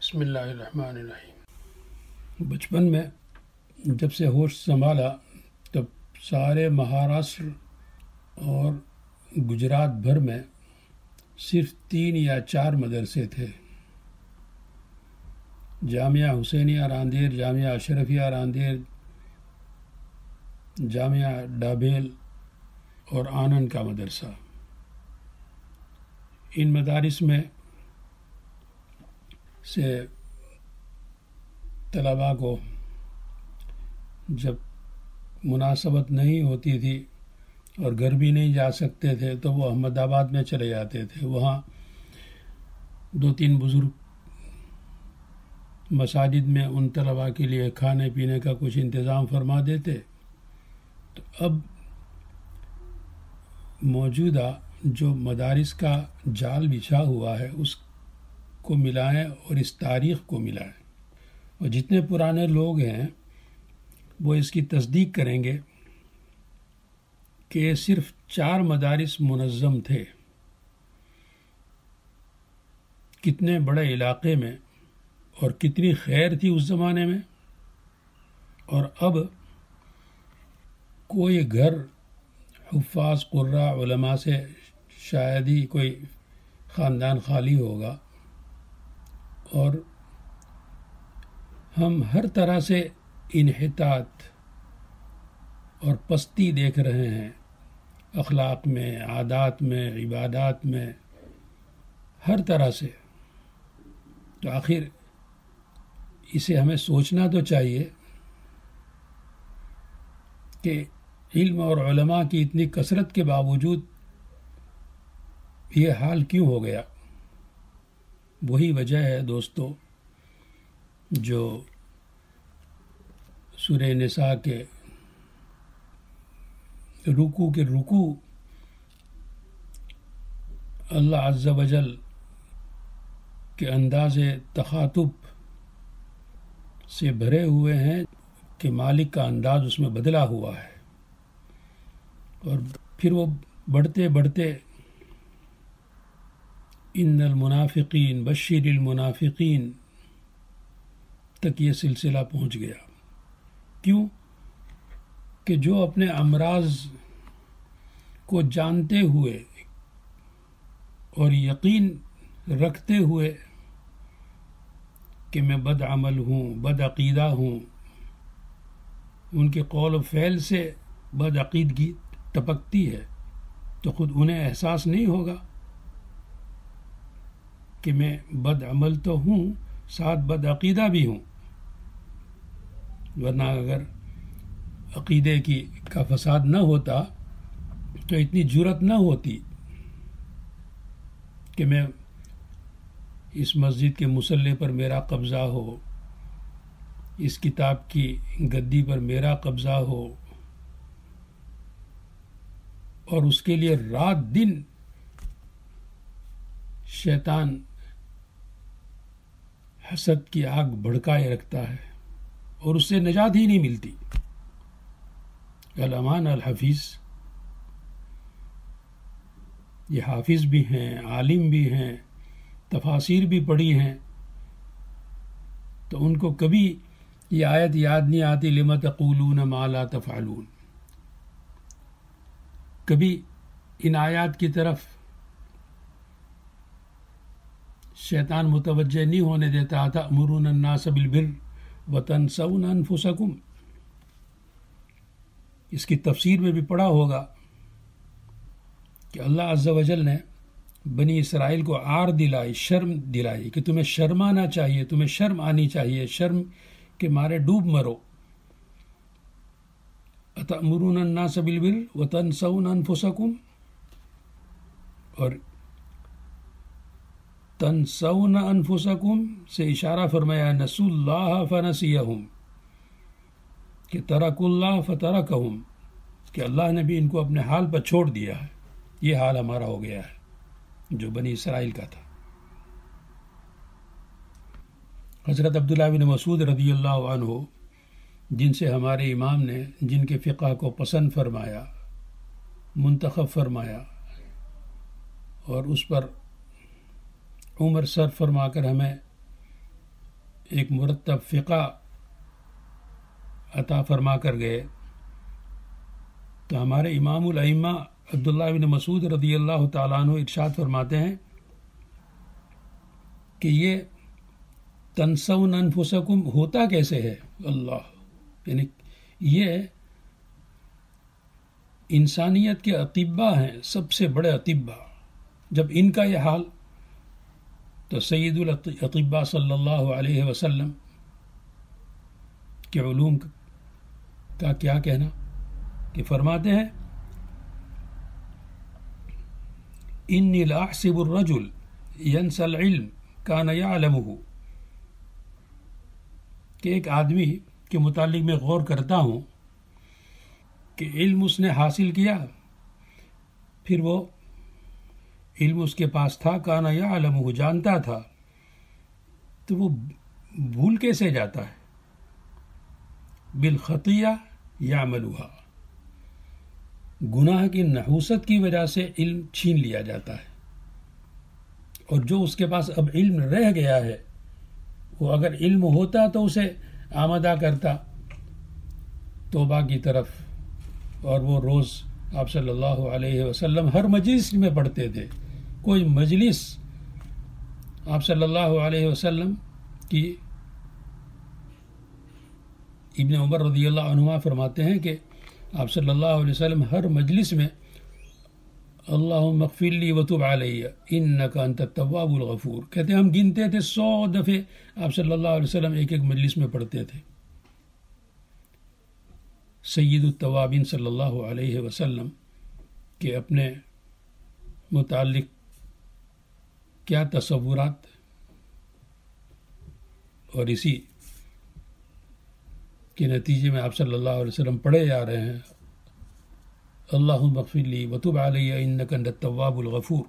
بسم اللہ الرحمن الرحیم۔ بچپن میں جب سے ہوش سنبھالا تب سارے مہاراشٹر اور گجرات بھر میں صرف 3 یا 4 مدرسے تھے: جامعہ حسینیہ راندیر، جامعہ اشرفیہ راندیر، جامعہ ڈابھیل اور آنند کا مدرسہ۔ ان مدارس میں سے طلباء کو جب مناسبت نہیں ہوتی تھی اور گھر بھی نہیں جا سکتے تھے تو وہ احمد آباد میں چلے جاتے تھے۔ وہاں 2-3 بزرگ مساجد میں ان طلباء کے لیے کھانے پینے کا کچھ انتظام فرما دیتے۔ تو اب موجودہ جو مدارس کا جال بچھا ہوا ہے اس کو ملائیں اور اس تاریخ کو ملائیں، اور جتنے پرانے لوگ ہیں وہ اس کی تصدیق کریں گے کہ یہ صرف 4 مدارس منظم تھے، کتنے بڑے علاقے میں اور کتنی خیر تھی اس زمانے میں۔ اور اب کوئی گھر حفاظ قراء علماء سے شاید ہی کوئی خاندان خالی ہوگا، اور ہم ہر طرح سے انحطاط اور پستی دیکھ رہے ہیں، اخلاق میں، عادات میں، عبادات میں، ہر طرح سے۔ تو آخر اسے ہمیں سوچنا تو چاہیے کہ علم اور علماء کی اتنی کثرت کے باوجود یہ حال کیوں ہو گیا۔ وہی وجہ ہے دوستو جو سورہ نساء کے رکوع اللہ عز و جل کے انداز تخاطب سے بھرے ہوئے ہیں کہ مالک کا انداز اس میں بدلا ہوا ہے، اور پھر وہ بڑھتے بڑھتے ان المنافقین بشر المنافقین تک یہ سلسلہ پہنچ گیا۔ کیوں کہ جو اپنے امراض کو جانتے ہوئے اور یقین رکھتے ہوئے کہ میں بد عمل ہوں، بد عقیدہ ہوں، ان کے قول و فعل سے بد عقیدگی ٹپکتی ہے، تو خود انہیں احساس نہیں ہوگا کہ میں بد عمل تو ہوں، ساتھ بد عقیدہ بھی ہوں۔ ورنہ اگر عقیدے کا فساد نہ ہوتا تو اتنی جرأت نہ ہوتی کہ میں اس مسجد کے مصلی پر میرا قبضہ ہو، اس کتاب کی گدی پر میرا قبضہ ہو، اور اس کے لیے رات دن شیطان حسد کی آگ بھڑکائے رکھتا ہے اور اس سے نجات ہی نہیں ملتی۔ الامان الحفیظ، یہ حافظ بھی ہیں، عالم بھی ہیں، تفاسیر بھی پڑھی ہیں، تو ان کو کبھی یہ آیت یاد نہیں آتی لم تقولون ما لا تفعلون۔ کبھی ان آیات کی طرف شیطان متوجہ نہیں ہونے دیتا تھا۔ تأمرون الناس بالبر وتنسون انفسکم، اس کی تفسیر میں بھی پڑھا ہوگا کہ اللہ عز و جل نے بنی اسرائیل کو عار دلائی، شرم دلائی کہ تمہیں شرمانا چاہیے، تمہیں شرم آنی چاہیے، شرم کے مارے ڈوب مرو۔ اتأمرون الناس بالبر وتنسون انفسکم، اور تنسون انفسکم سے اشارہ فرمایا نسوا اللہ فنسیہم، کہ ترکوا اللہ فترکہم، کہ اللہ نے بھی ان کو اپنے حال پر چھوڑ دیا ہے۔ یہ حال ہمارا ہو گیا ہے جو بنی اسرائیل کا تھا۔ حضرت عبداللہ بن مسعود رضی اللہ عنہ، جن سے ہمارے امام نے جن کے فقہ کو پسند فرمایا، منتخب فرمایا، اور اس پر عمر صرف فرما کر ہمیں ایک مرتب فقہ عطا فرما کر گئے، تو ہمارے امام الائمہ عبداللہ بن مسعود رضی اللہ تعالیٰ عنہ ارشاد فرماتے ہیں کہ یہ تنسون انفسکم ہوتا کیسے ہے؟ اللہ، یعنی یہ انسانیت کے اطباء ہیں، سب سے بڑے اطباء، جب ان کا یہ حال تو سید الاطباء صلی اللہ علیہ وسلم کے علوم کا کیا کہنا، کہ فرماتے ہیں انی لاحسب الرجل ینسى العلم کان یعلمہ، کہ ایک آدمی کے متعلق میں غور کرتا ہوں کہ علم اس نے حاصل کیا، پھر وہ علم اس کے پاس تھا، کان یعلمہ، جانتا تھا، تو وہ بھول کیسے جاتا ہے؟ بالخطیہ یعملها، گناہ کی نحوست کی وجہ سے علم چھین لیا جاتا ہے، اور جو اس کے پاس اب علم رہ گیا ہے، وہ اگر علم ہوتا تو اسے آمادہ کرتا توبہ کی طرف، اور وہ روز آپ صلی اللہ علیہ وسلم ہر مجلس میں پڑھتے تھے، کوئی مجلس آپ صلی اللہ علیہ وسلم کی، ابن عمر رضی اللہ عنہما فرماتے ہیں کہ آپ صلی اللہ علیہ وسلم ہر مجلس میں اللہم اغفر لی وتب علی انکا انت التواب الغفور کہتے ہیں، ہم گنتے تھے 100 دفعے آپ صلی اللہ علیہ وسلم ایک ایک مجلس میں پڑھتے تھے۔ سید التوابین صلی اللہ علیہ وسلم کے اپنے متعلق کیا تصورات، اور اسی کے نتیجے میں آپ صلی اللہ علیہ وسلم پڑھے جا رہے ہیں اللہم اغفر لی وتب علی انک انت التواب الغفور۔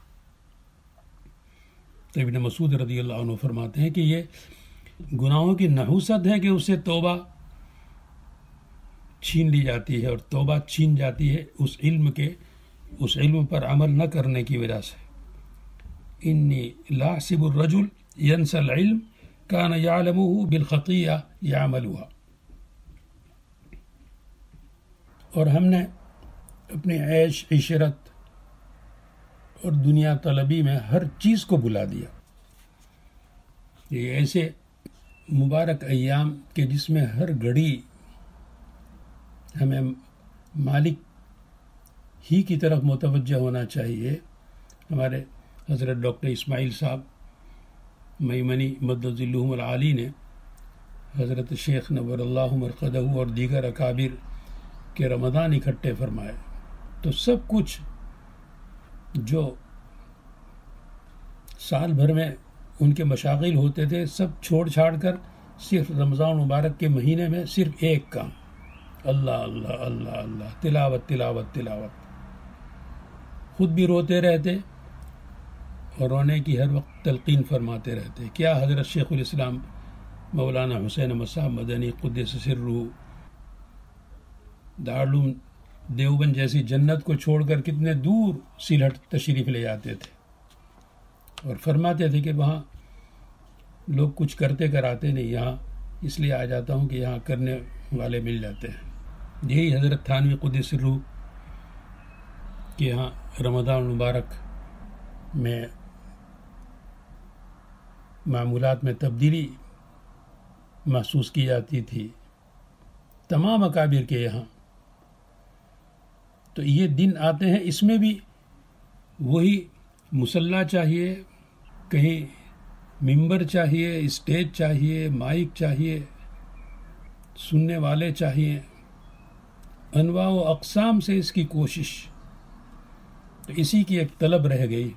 تو ابن مسعود رضی اللہ عنہ فرماتے ہیں کہ یہ گناہوں کی نحوست ہے کہ اس سے توبہ چھین لی جاتی ہے، اور توبہ چھین جاتی ہے اس علم پر عمل نہ کرنے کی وجہ سے۔ انی لاحسب الرجل ینسى العلم کان یعلمہ بالخطیہ یعملها، اور ہم نے اپنی عیش عشرت اور دنیا طلبی میں ہر چیز کو بھلا دیا۔ یہ ایسے مبارک ایام کہ جس میں ہر گھڑی ہمیں مالک ہی کی طرف متوجہ ہونا چاہیے۔ ہمارے حضرت ڈاکٹر اسماعیل صاحب میمنی مدد ذلہم العالی نے حضرت شیخ نور اللہ مرقدہ اور دیگر اکابر کے رمضان اکٹھے فرمائے، تو سب کچھ جو سال بھر میں ان کے مشاغل ہوتے تھے سب چھوڑ چھاڑ کر صرف رمضان مبارک کے مہینے میں صرف ایک کام، اللہ اللہ اللہ اللہ، تلاوت تلاوت تلاوت۔ خود بھی روتے رہتے اور رونے کی ہر وقت تلقین فرماتے رہتے۔ کیا حضرت شیخ الاسلام مولانا حسین احمد صاحب مدنی قدس سرہ دارالعلوم دیوبند جیسی جنت کو چھوڑ کر کتنے دور سلہٹ تشریف لے جاتے تھے، اور فرماتے تھے کہ وہاں لوگ کچھ کرتے کراتے نہیں، یہاں اس لیے آ جاتا ہوں کہ یہاں کرنے والے مل جاتے ہیں۔ یہی حضرت تھانوی قدس سرہ کہ یہاں رمضان مبارک میں معمولات میں تبدیلی محسوس کی جاتی تھی تمام اکابر کے یہاں۔ تو یہ دن آتے ہیں، اس میں بھی وہی مصلی چاہیے، کہیں ممبر چاہیے، اسٹیج چاہیے، مائک چاہیے، سننے والے چاہیے، انواع و اقسام سے اس کی کوشش، تو اسی کی ایک طلب رہ گئی۔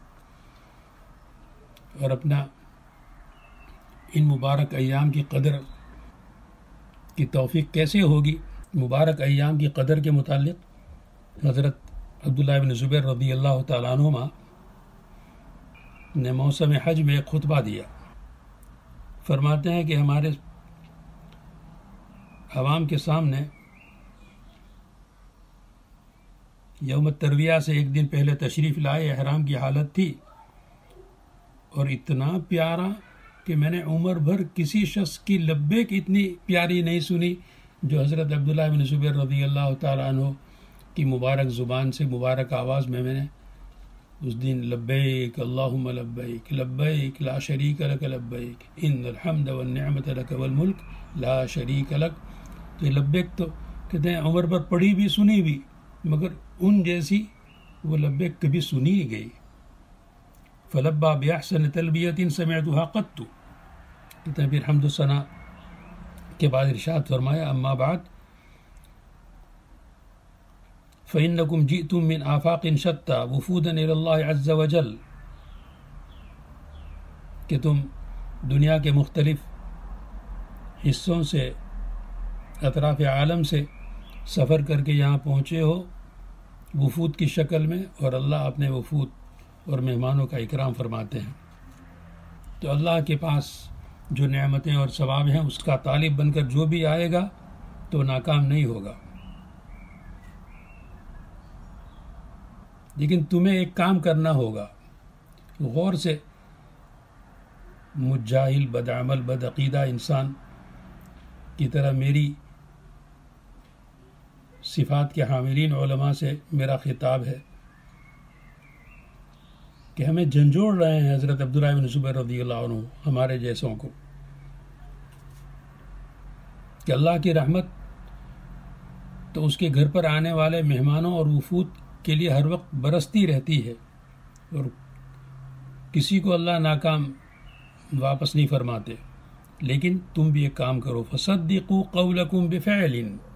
اور اپنا ان مبارک ایام کی قدر کی توفیق کیسے ہوگی؟ مبارک ایام کی قدر کے متعلق حضرت عبداللہ بن زبیر رضی اللہ تعالیٰ عنہما نے موسم حج میں ایک خطبہ دیا۔ فرماتے ہیں کہ ہمارے عوام کے سامنے یوم الترویہ سے ایک دن پہلے تشریف لائے، احرام کی حالت تھی، اور اتنا پیارا کہ میں نے عمر بھر کسی شخص کی لبیک اتنی پیاری نہیں سنی جو حضرت عبداللہ بن زبیر رضی اللہ تعالیٰ عنہ کی مبارک زبان سے مبارک آواز میں نے اس دن لبیک اللہم لبیک لبیک لا شریک لک لبیک ان الحمد والنعمت لک والملک لا شریک لک. تو یہ لبیک تو کہتے ہیں عمر پر پڑھی بھی سنی بھی، مگر ان جیسی وہ لبیک کبھی سنی ہی گئی. فلبا بأحسن تلبیۃ سمعتها قط. کہتے ہیں پھر حمد و ثنا کے بعد ارشاد فرمایا اما بعد فإنكم جئتم من آفاق شتى وفودا إلى الله عز وجل، کہ تم دنیا کے مختلف حصوں سے اطراف عالم سے سفر کر کے یہاں پہنچے ہو وفود کی شکل میں، اور اللہ اپنے وفود اور مہمانوں کا اکرام فرماتے ہیں. تو اللہ کے پاس جو نعمتیں اور ثواب ہیں اس کا طالب بن کر جو بھی آئے گا تو ناکام نہیں ہوگا. لیکن تمہیں ایک کام کرنا ہوگا، غور سے مجھ جاہل بدعمل بدعقیدہ انسان کی طرح میری صفات کے حاملین علماء سے میرا خطاب ہے کہ ہمیں جھنجھوڑ رہے ہیں حضرت عبداللہ بن زبیر رضی اللہ عنہ ہمارے جیسوں کو کہ اللہ کی رحمت تو اس کے گھر پر آنے والے مہمانوں اور وفود کے لیے ہر وقت برستی رہتی ہے، اور کسی کو اللہ ناکام واپس نہیں فرماتے. لیکن تم بھی ایک کام کرو، فصدقوا قولکم بفعل،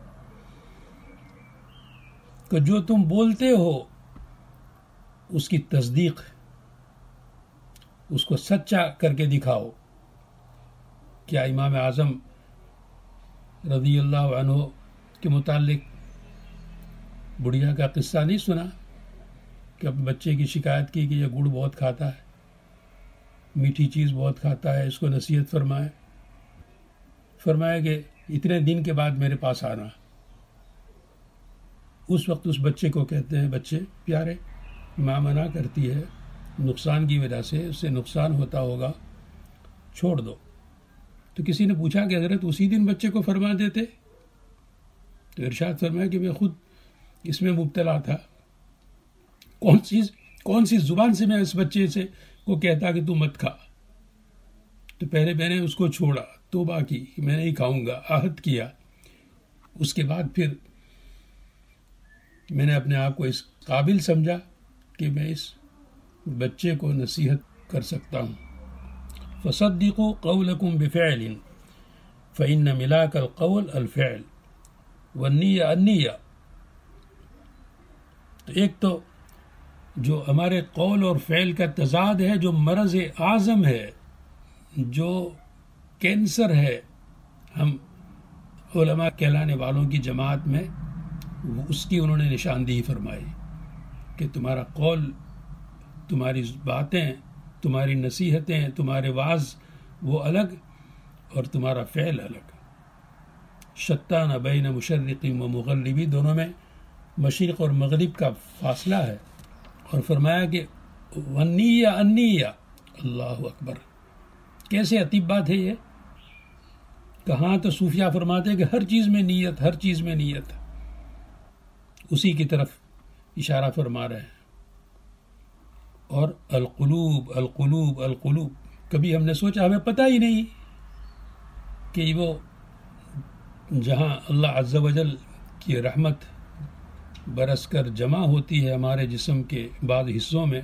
کہ جو تم بولتے ہو اس کی تصدیق، اس کو سچا کر کے دکھاؤ. کیا امام اعظم رضی اللہ عنہ کے متعلق بڑھیا کا قصہ نہیں سنا کہ اب بچے کی شکایت کی کہ یہ گڑ بہت کھاتا ہے، میٹھی چیز بہت کھاتا ہے، اس کو نصیحت فرمایا کہ اتنے دن کے بعد میرے پاس آنا. اس وقت اس بچے کو کہتے ہیں بچے پیارے، ماں منع کرتی ہے نقصان کی وجہ سے، اس سے نقصان ہوتا ہوگا، چھوڑ دو. تو کسی نے پوچھا کہ حضرت اسی دن بچے کو فرما دیتے؟ تو ارشاد فرمایا کہ میں خود اس میں مبتلا تھا. کون سی زبان سے میں اس بچے سے کو کہتا کہ تو مت کھا. تو پہلے میں نے اس کو چھوڑا، توبہ کی کہ میں نہیں کھاؤں گا، عہد کیا. اس کے بعد پھر میں نے اپنے آپ کو اس قابل سمجھا کہ میں اس بچے کو نصیحت کر سکتا ہوں. فصدقوا قولکم بفعل فإن ملاک القول الفعل والنیہ النیہ. تو ایک تو جو ہمارے قول اور فعل کا تضاد ہے، جو مرض اعظم ہے، جو کینسر ہے ہم علماء کہلانے والوں کی جماعت میں، اس کی انہوں نے نشاندہی فرمائی کہ تمہارا قول، تمہاری باتیں، تمہاری نصیحتیں، تمہارے وعظ وہ الگ اور تمہارا فعل الگ. شتان بین مشرق و مغربی، دونوں میں مشرق اور مغرب کا فاصلہ ہے. اور فرمایا کہ والنیہ النیہ. اللہ اکبر، کیسے عتیب بات ہے یہ. کہاں تو صوفیہ فرماتے ہیں کہ ہر چیز میں نیت، ہر چیز میں نیت. اسی کی طرف اشارہ فرما رہے ہیں. اور القلوب القلوب القلوب، کبھی ہم نے سوچا، ہمیں پتہ ہی نہیں کہ وہ جہاں اللہ عز و جل کی رحمت برس کر جمع ہوتی ہے ہمارے جسم کے بعض حصوں میں،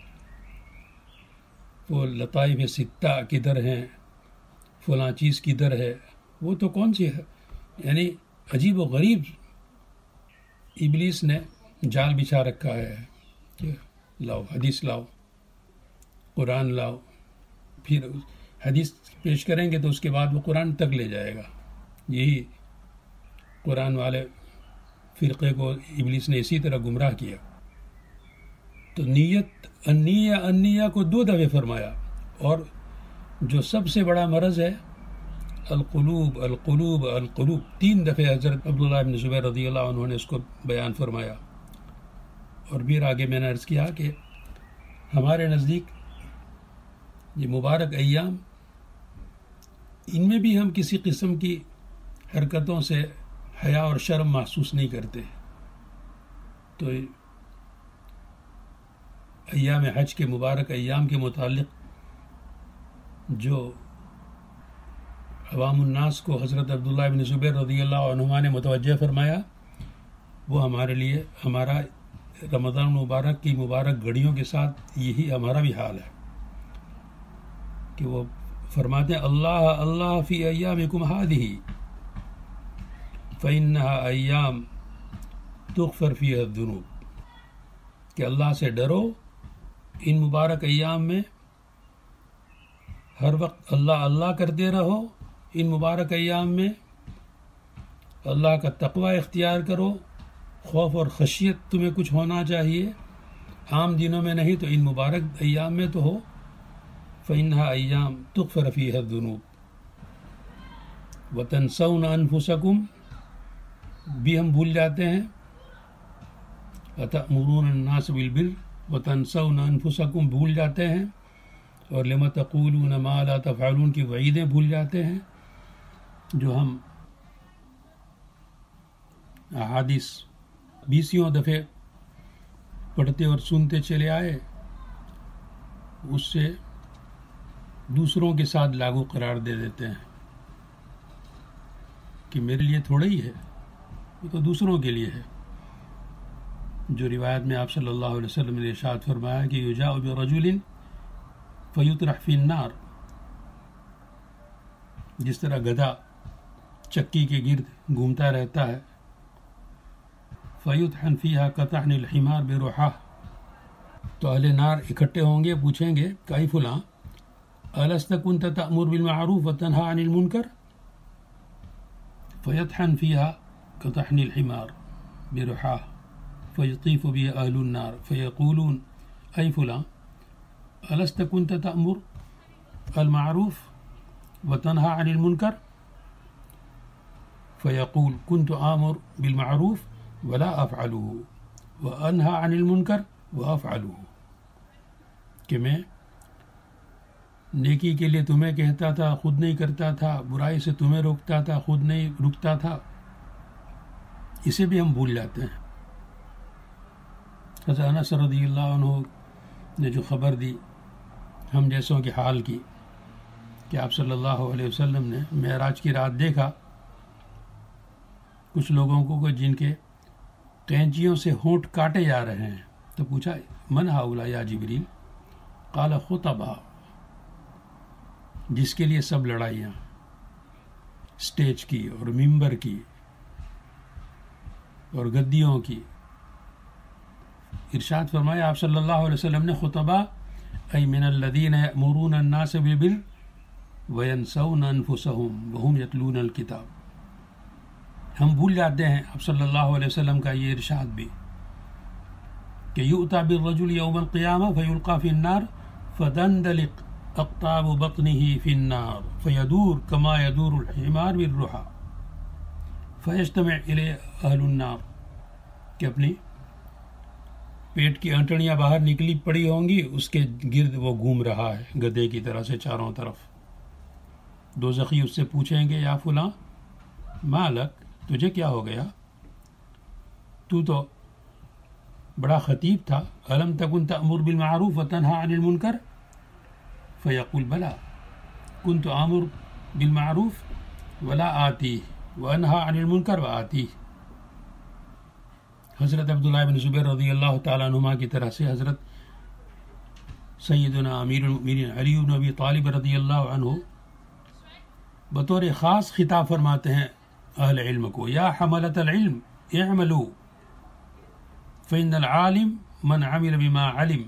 وہ لطائف ستہ کدھر ہیں، فلاں چیز کدھر ہے، وہ تو کون سی ہے. یعنی عجیب و غریب ابلیس نے جال بچھا رکھا ہے کہ لاؤ حدیث، لاؤ قرآن، لاؤ. پھر حدیث پیش کریں گے تو اس کے بعد وہ قرآن تک لے جائے گا. یہی قرآن والے فرقے کو ابلیس نے اسی طرح گمراہ کیا. تو نیت، النیہ النیہ کو 2 دفعے فرمایا. اور جو سب سے بڑا مرض ہے القلوب القلوب القلوب، 3 دفعے حضرت عبداللہ بن زبیر رضی اللہ عنہ نے اس کو بیان فرمایا. اور پھر آگے میں نے عرض کیا کہ ہمارے نزدیک یہ مبارک ایام ان میں بھی ہم کسی قسم کی حرکتوں سے حیا اور شرم محسوس نہیں کرتے. تو ایام حج کے مبارک ایام کے متعلق جو عوام الناس کو حضرت عبداللہ بن زبیر رضی اللہ عنہما نے متوجہ فرمایا، وہ ہمارے لیے ہمارا رمضان مبارک کی مبارک گھڑیوں کے ساتھ یہی ہمارا بھی حال ہے کہ وہ فرماتے ہیں اللہ اللہ فی ایامکم ہذہ فإنها ایام تغفر فیہا الذنوب، کہ اللہ سے ڈرو ان مبارک ایام میں، ہر وقت اللہ اللہ کرتے رہو ان مبارک ایام میں، اللہ کا تقوی اختیار کرو، خوف اور خشیت تمہیں کچھ ہونا چاہیے، عام دنوں میں نہیں تو ان مبارک ایام میں تو ہو. فإنها ایام تغفر فیہا الذنوب وتنسون انفسکم، بھی ہم بھول جاتے ہیں، اتأمرون الناس بالبر وتنسون انفسکم بھول جاتے ہیں، اور لما تقولون ما لا تفعلون کی وعیدیں بھول جاتے ہیں جو ہم احادیث 20 دفعے پڑھتے اور سنتے چلے آئے، اس سے دوسروں کے ساتھ لاگو قرار دے دیتے ہیں کہ میرے لیے تھوڑا ہی ہے، یہ تو دوسروں کے لیے ہے. جو روایت میں آپ صلی اللہ علیہ وسلم نے ارشاد فرمایا کہ یجاء برجل فیطرح فی النار، جس طرح گدھا چکی کے گرد گھومتا رہتا ہے، فیطحن فیہا کطحن الحمار بروحہ، تو اہل نار اکٹھے ہوں گے، پوچھیں گے کہ فلاں الست کنت تأمر بالمعروف وتنہی عن المنکر، فیطحن فیہا کطحن الحمار بروحہ فیطیف بہ اہل النار فیقولون ای فلاں الست کنت تأمر المعروف وتنہی عن المنکر، فیقول کنت آمر بالمعروف ولا افعلہ وانہی عن المنکر وافعلہ، کہ میں نیکی کے لیے تمہیں کہتا تھا خود نہیں کرتا تھا، برائی سے تمہیں روکتا تھا خود نہیں رکتا تھا. اسے بھی ہم بھول جاتے ہیں. حضرت انس رضی اللہ عنہ نے جو خبر دی ہم جیسوں کے حال کی کہ آپ صلی اللہ علیہ وسلم نے معراج کی رات دیکھا کچھ لوگوں کو جن کے قینچیوں سے ہونٹ کاٹے جا رہے ہیں، تو پوچھا من ہؤلاء یا جبریل؟ قال خطبہ، جس کے لیے سب لڑائیاں سٹیج کی اور ممبر کی اور گدیوں کی. ارشاد فرمایا آپ صلی اللہ علیہ وسلم نے خطبہ ای من الذین یأمرون الناس بالبر وینسون انفسهم وهم یتلون الکتاب. ہم بھول جاتے ہیں آپ صلی اللہ علیہ وسلم کا یہ ارشاد بھی کہ یؤتی بالرجل یوم القیامہ فیلقی فی النار فتندلق اقطاب بطنہ فی النار فیدور کما یدور الحمار بالرحى فیجتمع الیہ اہل النار، کہ اپنی پیٹ کی انٹڑیاں باہر نکلی پڑی ہوں گی، اس کے گرد وہ گھوم رہا ہے گدھے کی طرح سے چاروں طرف. دوزخی اس سے پوچھیں گے یا فلاں ما لک، تجھے کیا ہو گیا؟ تو بڑا خطیب تھا، الم تکن تأمر بالمعروف وتنہی عن المنکر؟ فیقول بلا کنت آمر بالمعروف ولا آتی وانہی عن المنکر وآتی. حضرت عبداللہ بن زبیر رضی اللہ تعالیٰ عنہما کی طرح سے حضرت سیدنا امیر المؤمنین علی بن ابی طالب رضی اللہ عنہ بطور خاص خطاب فرماتے ہیں اہل علم کو، یا حملۃ العلم اعملوا فإن العالم من عمل بما علم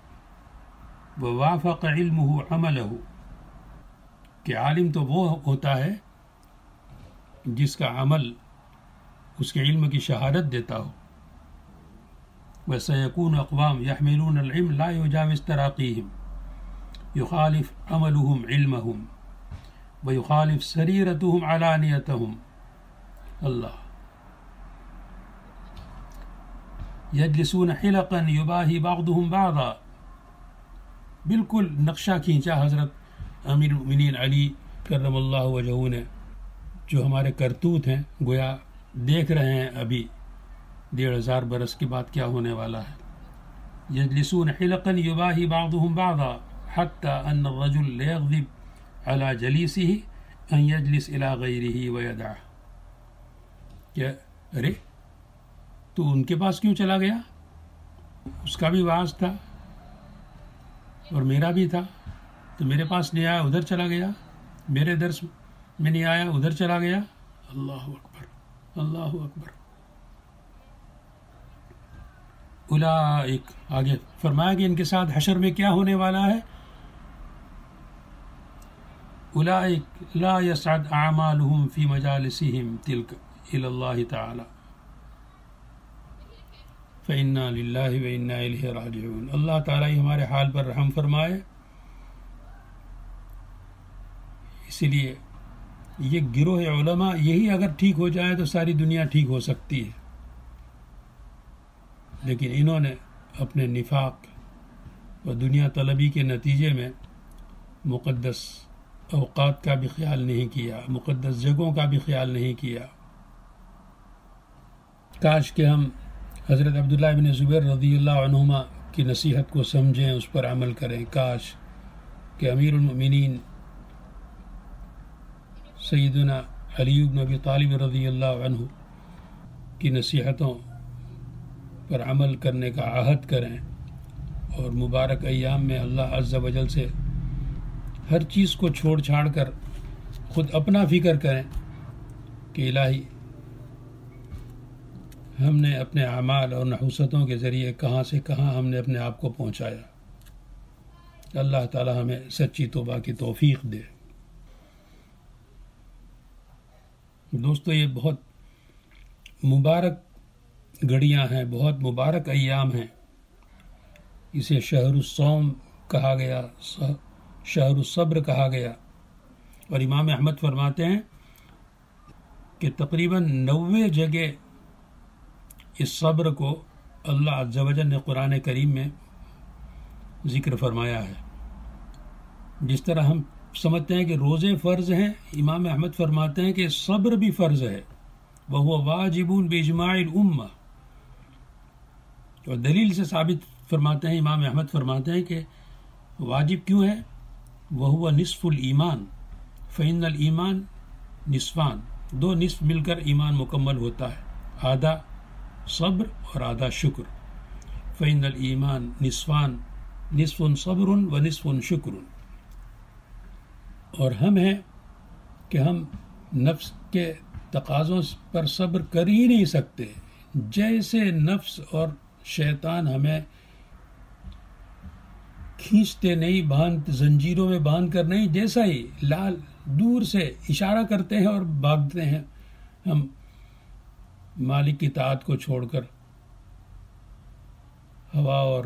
ووافق علمه عمله، کہ عالم تو وہ ہوتا ہے جس کا عمل اس کے علم کی شہادت دیتا ہو. وَسَيَكُونُ أَقْوَامٌ يَحْمِلُونَ الْعِلْمَ لَا يُجَاوِزُ تَرَاقِيهِمْ يُخَالِفُ عَمَلُهُمْ عِلْمَهُمْ وَيُخَالِفُ سَرِيرَتُهُمْ عَلَانِيَتَهُمْ. اللہ يَجْلِسُونَ حِلَقًا يُبَاهِي بَعْضُهُمْ بَعْضًا، بالکل نقشہ کھینچا حضرت امیر المؤمنین علی کرم اللہ وجہہ نے جو ہمارے کرتوت ہیں گویا دیکھ رہے ہیں ابھی 1500 برس کے بعد کیا ہونے والا ہے. یجلسون حلقا یباہی بعضهم بعضا حتی ان الرجل لیغضب علی جلیسه ان یجلس الى غیرہ ویدعہ. کہ ارے تو ان کے پاس کیوں چلا گیا؟ اس کا بھی واعظ تھا اور میرا بھی تھا، تو میرے پاس نہیں آیا ادھر چلا گیا، میرے درس میں نہیں آیا ادھر چلا گیا. اللہ اکبر اللہ اکبر. اولئک، آگے فرمایا کہ ان کے ساتھ حشر میں کیا ہونے والا ہے. اولئک لا یسعد اعمالهم فی مجالسهم تلک الی اللہ تعالی فإنا للہ وإنا الیہ راجعون. اللہ تعالیٰ ہمارے حال پر رحم فرمائے. اسی لیے یہ گروہ علماء یہی اگر ٹھیک ہو جائے تو ساری دنیا ٹھیک ہو سکتی ہے، لیکن انہوں نے اپنے نفاق و دنیا طلبی کے نتیجے میں مقدس اوقات کا بھی خیال نہیں کیا، مقدس جگہوں کا بھی خیال نہیں کیا. کاش کہ ہم حضرت عبداللہ بن زبیر رضی اللہ عنہما کی نصیحت کو سمجھیں، اس پر عمل کریں. کاش کہ امیر المؤمنین سیدنا علی بن ابی طالب رضی اللہ عنہ کی نصیحتوں پر عمل کرنے کا عہد کریں، اور مبارک ایام میں اللہ عز و جل سے ہر چیز کو چھوڑ چھاڑ کر خود اپنا فکر کریں کہ الہی ہم نے اپنے اعمال اور نحوستوں کے ذریعے کہاں سے کہاں ہم نے اپنے آپ کو پہنچایا. اللہ تعالی ہمیں سچی توبہ کی توفیق دے. دوستو، یہ بہت مبارک گھڑیاں ہیں، بہت مبارک ایام ہیں. اسے شہر الصوم کہا گیا، شہر الصبر کہا گیا. اور امام احمد فرماتے ہیں کہ تقریباً 90 جگہ اس صبر کو اللہ عز و جل نے قرآن کریم میں ذکر فرمایا ہے. جس طرح ہم سمجھتے ہیں کہ روزے فرض ہیں، امام احمد فرماتے ہیں کہ صبر بھی فرض ہے. وَهُوَ وَاجِبٌ بِإِجْمَاعِ الْأُمَّةِ. اور دلیل سے ثابت فرماتے ہیں، امام احمد فرماتے ہیں کہ واجب کیوں ہے. وَهُوَ نِصْفُ الْإِيمَانِ فَإِنَّ الْإِيمَانِ نِصْفَانِ. 2 نصف مل کر ایمان مکمل ہوتا ہے، آدھا صبر اور آدھا شکر. فإن الایمان نصفان، نصف صبر و نصف شکر. اور ہم ہیں کہ ہم نفس کے تقاضوں پر صبر کر ہی نہیں سکتے. جیسے نفس اور شیطان ہمیں کھینچتے نہیں، باندھ زنجیروں میں باندھ کر نہیں، جیسا ہی لال دور سے اشارہ کرتے ہیں اور بھاگتے ہیں، ہم مالک کی طاعت کو چھوڑ کر ہوا اور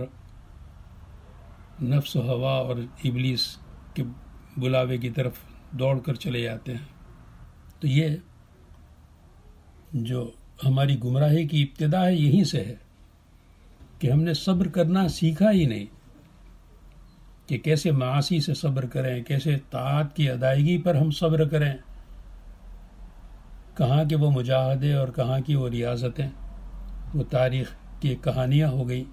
نفس و ہوا اور ابلیس کے بلاوے کی طرف دوڑ کر چلے جاتے ہیں. تو یہ جو ہماری گمراہی کی ابتدا ہے یہیں سے ہے کہ ہم نے صبر کرنا سیکھا ہی نہیں، کہ کیسے معاصی سے صبر کریں، کیسے طاعت کی ادائیگی پر ہم صبر کریں. کہاں کے وہ مجاہدے اور کہاں کی وہ ریاضتیں، وہ تاریخ کی کہانیاں ہو گئی.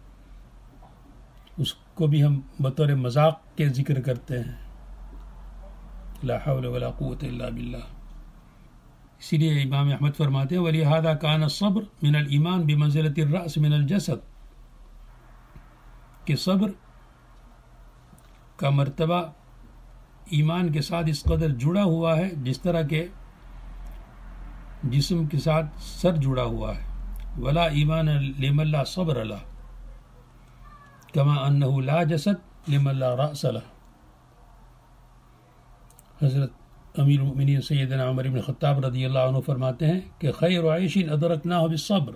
اس کو بھی ہم بطور مذاق کے ذکر کرتے ہیں. لا حول ولا قوت الا باللہ. اسی لیے امام احمد فرماتے ہیں وَلِهَذَا كَانَ الصَّبْرُ مِنَ الْإِيمَانِ بِمَنزِلَةِ الرَّأْسِ مِنَ الْجَسَدِ. کہ صبر کا مرتبہ ایمان کے ساتھ اس قدر جڑا ہوا ہے جس طرح کہ جسم کے ساتھ سر جڑا ہوا ہے. ولا ایمان لمن لا صبر له كما انه لا جسد لمن لا رأس له. حضرت امیر المؤمنین سیدنا عمر بن خطاب رضی اللہ عنہ فرماتے ہیں کہ خیر عیش ادرکناہ بالصبر.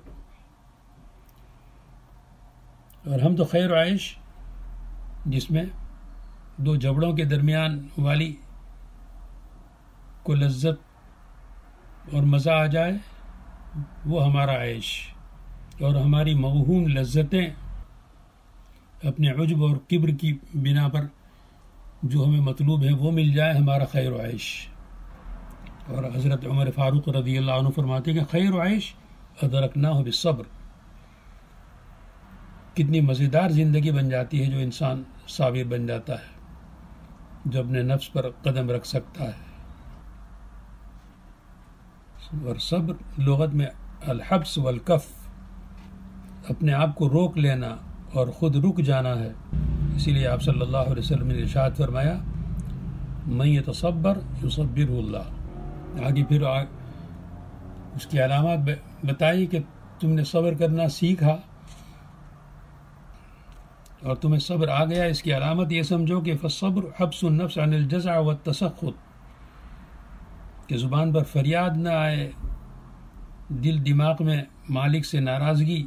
اور ہم تو خیر عیش جس میں 2 جبڑوں کے درمیان والی کو لذت اور مزہ آ جائے، وہ ہمارا عیش. اور ہماری موہوم لذتیں اپنے عجب اور کبر کی بنا پر جو ہمیں مطلوب ہے وہ مل جائے ہمارا خیر و عیش۔ اور حضرت عمر فاروق رضی اللہ عنہ فرماتے ہیں کہ خیر و عیش ادرکناہ بالصبر، کتنی مزیدار زندگی بن جاتی ہے جو انسان صابر بن جاتا ہے، جو اپنے نفس پر قدم رکھ سکتا ہے۔ اور صبر لغت میں الحبس والکف، اپنے آپ کو روک لینا اور خود رک جانا ہے۔ اسی لیے آپ صلی اللہ علیہ وسلم نے ارشاد فرمایا من یتصبر یصبرہ اللہ۔ آگے پھر اس کی علامات بتائی کہ تم نے صبر کرنا سیکھا اور تمہیں صبر آ گیا، اس کی علامت یہ سمجھو کہ فالصبر حبس النفس عن الجزع والتسخط، کہ زبان پر فریاد نہ آئے، دل دماغ میں مالک سے ناراضگی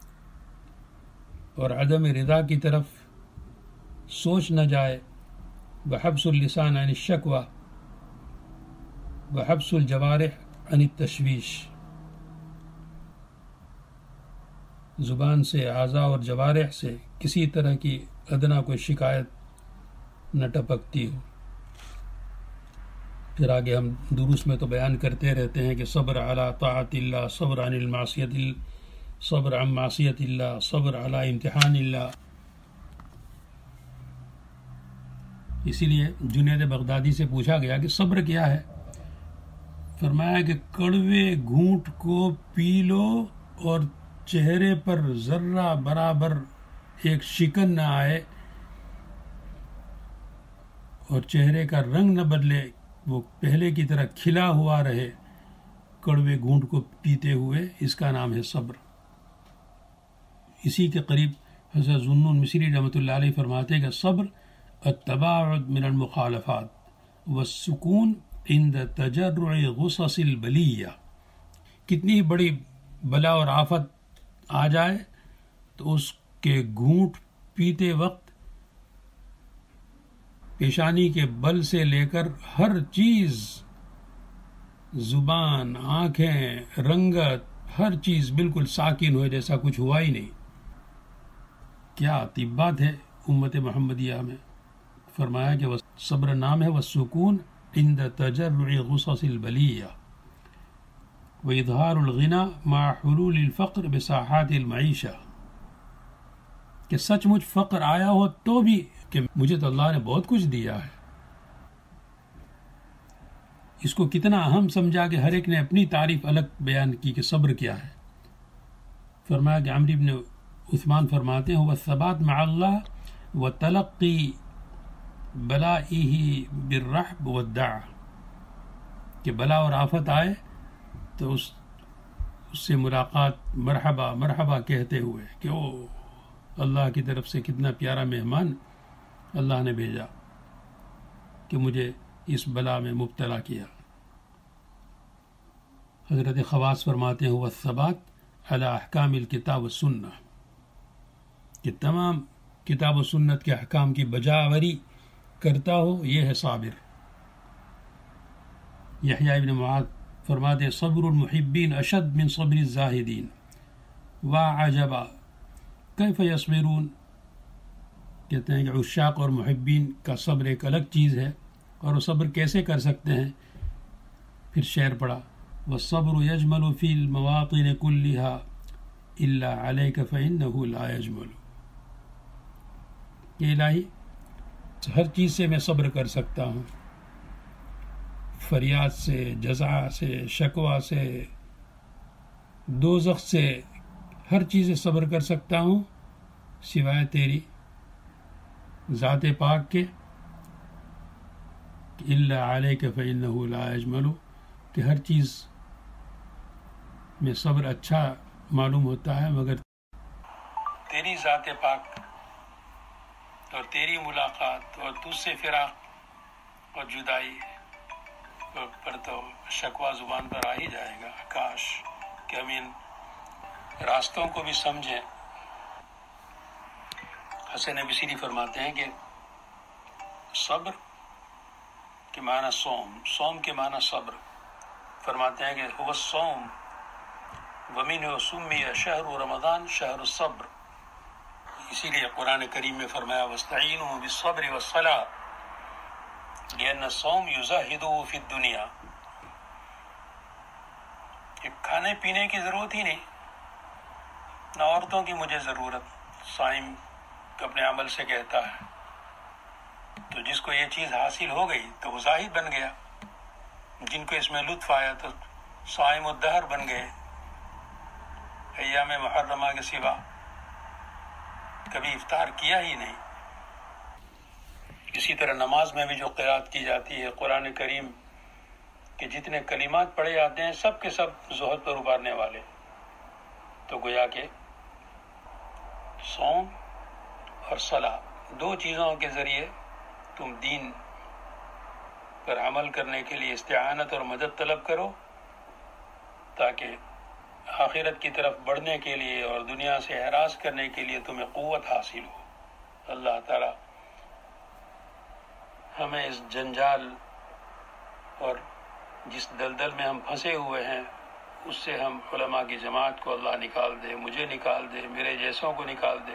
اور عدم رضا کی طرف سوچ نہ جائے، وحبس اللسان عن الشکوى وحبس الجوارح عن التشویش، زبان سے، اعضاء اور جوارح سے کسی طرح کی ادنا کوئی شکایت نہ ٹپکتی ہو۔ پھر آگے ہم دروس میں تو بیان کرتے رہتے ہیں کہ صبر علی طاعت اللہ، صبر عن المعصیت، صبر عن معصیت اللہ، صبر علی امتحان اللہ۔ اسی لیے جنید بغدادی سے پوچھا گیا کہ صبر کیا ہے؟ فرمایا کہ کڑوے گھونٹ کو پی لو اور چہرے پر ذرہ برابر ایک شکن نہ آئے اور چہرے کا رنگ نہ بدلے، وہ پہلے کی طرح کھلا ہوا رہے کڑوے گھونٹ کو پیتے ہوئے، اس کا نام ہے صبر۔ اسی کے قریب حضرت ذوالنون مصری رحمۃ اللہ علیہ فرماتے ہیں کہ صبر التباعد من المخالفات والسکون عند تجرع غصص البلیہ، کتنی بڑی بلا اور آفت آ جائے تو اس کے گھونٹ پیتے وقت پیشانی کے بل سے لے کر ہر چیز، زبان، آنکھیں، رنگت، ہر چیز بالکل ساکن ہوئے جیسا کچھ ہوا ہی نہیں۔ کیا طبات ہے امت محمدیہ میں۔ فرمایا کہ وہ صبر نام ہے والسکون عند تجرع غصص البلیہ وإظہار الغنى مع حلول الفقر بساحات المعیشہ، کہ سچ مچ فقر آیا ہو تو بھی کہ مجھے تو اللہ نے بہت کچھ دیا ہے۔ اس کو کتنا اہم سمجھا کہ ہر ایک نے اپنی تعریف الگ بیان کی کہ صبر کیا ہے۔ فرمایا کہ عمرو بن عثمان فرماتے ہیں والثبات مع اللہ وتلقی بلائہ بالرحب والدع، کہ بلا اور آفت آئے تو اس سے ملاقات مرحبا مرحبا کہتے ہوئے کہ او اللہ کی طرف سے کتنا پیارا مہمان اللہ نے بھیجا کہ مجھے اس بلا میں مبتلا کیا۔ حضرت خواص فرماتے ہیں والثبات علی احکام الکتاب والسنہ، کہ تمام کتاب و سنت کے احکام کی بجاوری کرتا ہو، یہ ہے صابر۔ یحییٰ ابن معاذ فرماتے ہیں صبر المحبین اشد من صبر الزاہدین وعجبا کیف یصبرون، کہتے ہیں کہ عشاق اور محبین کا صبر ایک الگ چیز ہے، اور وہ صبر کیسے کر سکتے ہیں؟ پھر شعر پڑھا والصبر یجمل فی المواطن کلہا الا علیک فإنہ لا یجمل، کہ الہی ہر چیز سے میں صبر کر سکتا ہوں، فریاد سے، جزع سے، شکوہ سے، دوزخ سے، ہر چیز سے صبر کر سکتا ہوں سوائے تیری ذات پاک کے، الا علیک فإنہ لا یجمل، کہ ہر چیز میں صبر اچھا معلوم ہوتا ہے مگر تیری ذات پاک اور تیری ملاقات اور تجھ سے فراق اور جدائی پر تو شکوہ زبان پر آ ہی جائے گا۔ کاش کہ ہم ان راستوں کو بھی سمجھیں۔ حسن بصری فرماتے ہیں کہ صبر کے معنی صوم، صوم کے معنی صبر، فرماتے ہیں کہ هو الصوم ومنہ سمی شہر رمضان شہر الصبر، اسی لیے قرآن کریم میں فرمایا وَاسْتَعِینُوا بِالصَّبْرِ وَالصَّلَاةِ، لأن الصوم يزهده في الدنیا، کہ کھانے پینے کی ضرورت ہی نہیں، نہ عورتوں کی مجھے ضرورت، صائم اپنے عمل سے کہتا ہے۔ تو جس کو یہ چیز حاصل ہو گئی تو وہ زاہد بن گیا، جن کو اس میں لطف آیا تو صائم الدہر بن گئے، ایام محرمہ کے سوا کبھی افطار کیا ہی نہیں۔ اسی طرح نماز میں بھی جو قرات کی جاتی ہے، قرآن کریم کے جتنے کلمات پڑھے جاتے ہیں سب کے سب زہد پر ابھارنے والے، تو گویا کہ صوم اور صلاح دو چیزوں کے ذریعے تم دین پر عمل کرنے کے لیے استعانت اور مدد طلب کرو، تاکہ آخرت کی طرف بڑھنے کے لیے اور دنیا سے اعراض کرنے کے لیے تمہیں قوت حاصل ہو۔ اللہ تعالی ہمیں اس جنجال اور جس دلدل میں ہم پھنسے ہوئے ہیں اس سے ہم علماء کی جماعت کو اللہ نکال دے، مجھے نکال دے، میرے جیسوں کو نکال دے۔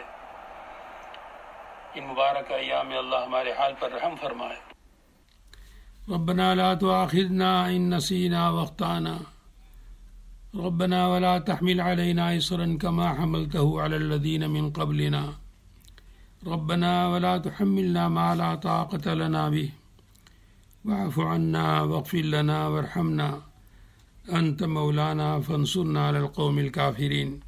ان مبارک ایام میں اللہ ہمارے حال پر رحم فرمائے۔ ربنا لا تؤاخذنا ان نسینا واخطانا ربنا ولا تحمل علينا إصرا كما حملته على الذين من قبلنا ربنا ولا تحملنا ما لا طاقة لنا به واعف عنا واغفر لنا وارحمنا أنت مولانا فانصرنا على القوم الكافرين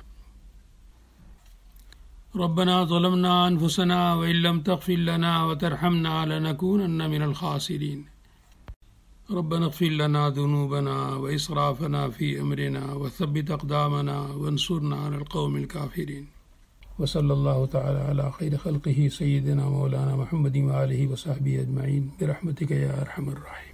ربنا ظلمنا أنفسنا وإن لم تغفر لنا وترحمنا لنكونن من الخاسرين ربنا اغفر لنا ذنوبنا وإسرافنا في أمرنا وثبت أقدامنا وانصرنا على القوم الكافرين وصلى الله تعالى على خير خلقه سيدنا مولانا محمد وآله وصحبه أجمعين برحمتك يا أرحم الراحمين۔